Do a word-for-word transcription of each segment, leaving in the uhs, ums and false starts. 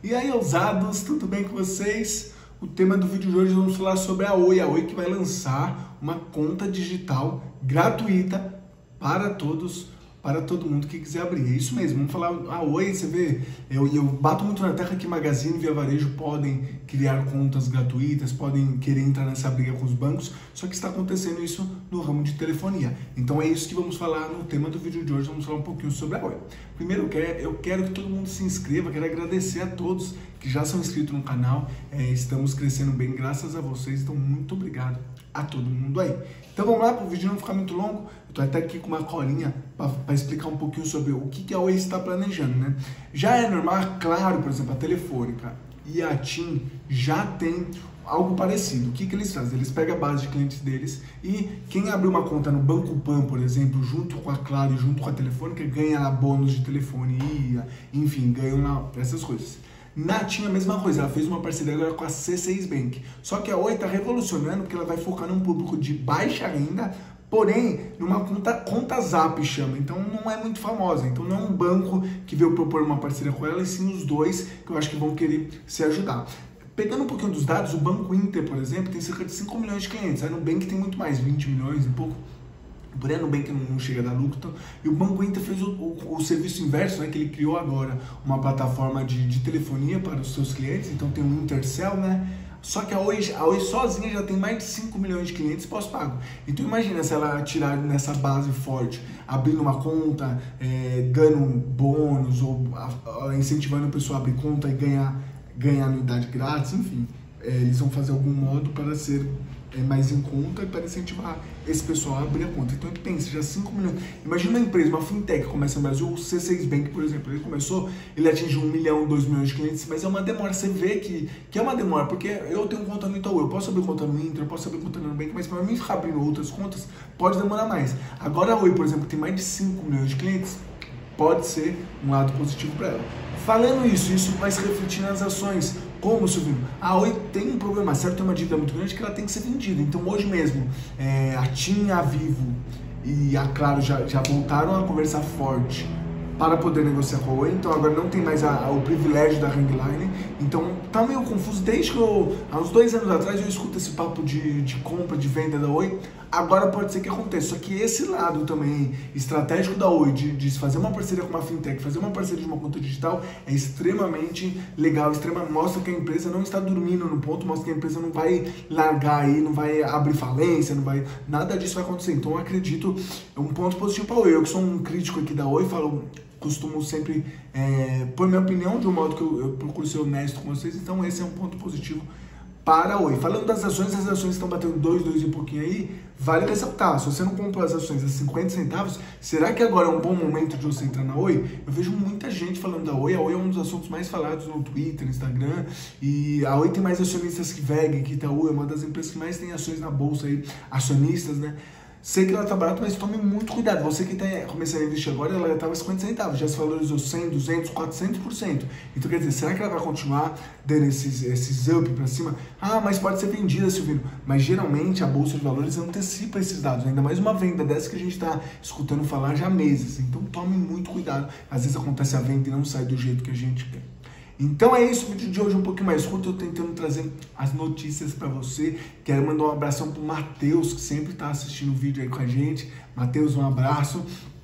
E aí, ousados, tudo bem com vocês? O tema do vídeo de hoje vamos falar sobre a Oi, a Oi que vai lançar uma conta digital gratuita para todos, para todo mundo que quiser abrir. É isso mesmo, vamos falar, a Oi, você vê, eu, eu bato muito na tecla que Magazine e Via Varejo podem criar contas gratuitas, podem querer entrar nessa briga com os bancos, só que está acontecendo isso no ramo de telefonia. Então é isso que vamos falar no tema do vídeo de hoje, vamos falar um pouquinho sobre a Oi. Primeiro, eu quero, eu quero que todo mundo se inscreva, quero agradecer a todos que já são inscritos no canal, é, estamos crescendo bem graças a vocês, então muito obrigado a todo mundo aí. Então vamos lá, para o vídeo não ficar muito longo, eu tô até aqui com uma colinha para explicar um pouquinho sobre o que, que a Oi está planejando, né? Já é normal, claro, por exemplo, a Telefônica e a TIM já tem algo parecido. O que, que eles fazem? Eles pegam a base de clientes deles e quem abrir uma conta no Banco Pan, por exemplo, junto com a Claro e junto com a Telefônica, ganha lá bônus de telefonia, enfim, ganham lá essas coisas. Na TIM a mesma coisa, ela fez uma parceria agora com a C seis Bank. Só que a Oi está revolucionando porque ela vai focar num público de baixa renda, porém, numa conta, conta Zap chama, então não é muito famosa. Então não é um banco que veio propor uma parceria com ela, e sim os dois que eu acho que vão querer se ajudar. Pegando um pouquinho dos dados, o Banco Inter, por exemplo, tem cerca de cinco milhões de clientes. A Nubank tem muito mais, vinte milhões e pouco. Porém, a Nubank não chega a dar lucro. Então, e o Banco Inter fez o, o, o serviço inverso, né, que ele criou agora uma plataforma de, de telefonia para os seus clientes. Então tem o Intercell, né? Só que a Oi, a Oi sozinha já tem mais de cinco milhões de clientes pós-pago. Então imagina se ela tirar nessa base forte, abrindo uma conta, é, ganhando bônus ou a, a, incentivando a pessoa a abrir conta e ganhar, ganhar anuidade grátis, enfim. É, eles vão fazer algum modo para ser é, mais em conta e para incentivar esse pessoal a abrir a conta. Então pensa, já cinco milhões. Imagina uma empresa, uma fintech que começa no Brasil, o C seis Bank, por exemplo, ele começou, ele atingiu um milhão, dois milhões de clientes, mas é uma demora. Você vê que, que é uma demora, porque eu tenho conta no Itaú, eu posso abrir conta no Inter, eu posso abrir conta no Nubank, mas para mim ficar abrindo outras contas pode demorar mais. Agora a Oi, por exemplo, que tem mais de cinco milhões de clientes, pode ser um lado positivo para ela. Falando isso, isso vai se refletir nas ações. Como, Silvio? A Oi tem um problema certo, tem uma dívida muito grande que ela tem que ser vendida. Então hoje mesmo, é, a TIM, a Vivo e a Claro já, já voltaram a conversar forte para poder negociar com a Oi, então agora não tem mais a, a, o privilégio da Hangline, então tá meio confuso, desde que eu, há uns dois anos atrás eu escuto esse papo de, de compra, de venda da Oi, agora pode ser que aconteça, só que esse lado também estratégico da Oi, de, de fazer uma parceria com uma fintech, fazer uma parceria de uma conta digital, é extremamente legal, extrema, mostra que a empresa não está dormindo no ponto, mostra que a empresa não vai largar aí, não vai abrir falência, não vai, nada disso vai acontecer, então eu acredito, é um ponto positivo para a Oi. Eu que sou um crítico aqui da Oi, falo, costumo sempre é, pôr minha opinião de um modo que eu, eu procuro ser honesto com vocês, então esse é um ponto positivo para a Oi. Falando das ações, as ações estão batendo dois, dois e pouquinho aí, vale ressaltar, se você não comprou as ações a cinquenta centavos, será que agora é um bom momento de você entrar na Oi? Eu vejo muita gente falando da Oi, a Oi é um dos assuntos mais falados no Twitter, no Instagram, e a Oi tem mais acionistas que V E G, que Itaú, é uma das empresas que mais tem ações na bolsa aí, acionistas, né? Sei que ela tá barata, mas tome muito cuidado. Você que tá começando a investir agora, ela já estava cinquenta centavos, já se valorizou cem, duzentos, quatrocentos por cento. Então, quer dizer, será que ela vai continuar dando esses, esses up para cima? Ah, mas pode ser vendida, Silvino. Mas geralmente a Bolsa de Valores antecipa esses dados, ainda mais uma venda dessa que a gente está escutando falar já há meses. Então, tome muito cuidado. Às vezes acontece a venda e não sai do jeito que a gente quer. Então é isso, o vídeo de hoje é um pouquinho mais curto, eu tentando trazer as notícias para você. Quero mandar um abração pro Matheus, que sempre tá assistindo o vídeo aí com a gente. Matheus, um abraço.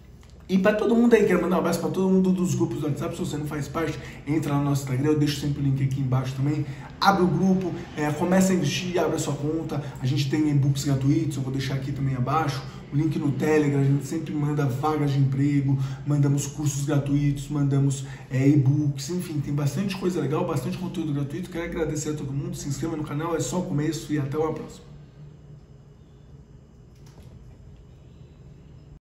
E para todo mundo aí, quero mandar um abraço para todo mundo dos grupos do WhatsApp. Se você não faz parte, entra no nosso Instagram, eu deixo sempre o link aqui embaixo também. Abre o grupo, é, começa a investir, abre a sua conta. A gente tem e-books gratuitos, eu vou deixar aqui também abaixo. O link no Telegram, a gente sempre manda vagas de emprego, mandamos cursos gratuitos, mandamos é, e-books, enfim, tem bastante coisa legal, bastante conteúdo gratuito. Quero agradecer a todo mundo, se inscreva no canal, é só o começo e até uma próxima.